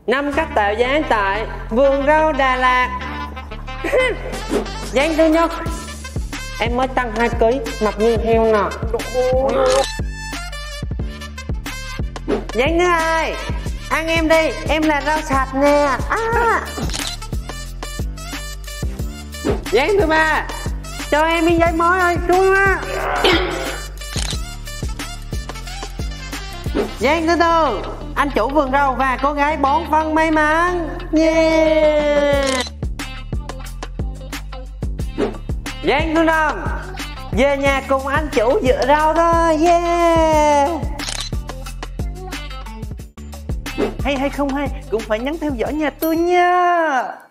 5 cách tạo dáng tại vườn rau Đà Lạt. Dáng thứ nhất, em mới tăng 2 kg, mập như heo nè. Dáng thứ hai, ăn em đi, em là rau sạch nè. Dáng thứ ba, cho em miếng giấy mới ơi, xuống á. Dáng thứ tư, anh chủ vườn rau và cô gái bón phân may mắn. Yeah. Dáng thứ năm, về nhà cùng anh chủ dựa rau thôi. Yeah. Hay hay không hay cũng phải nhắn theo dõi nhà tôi nha.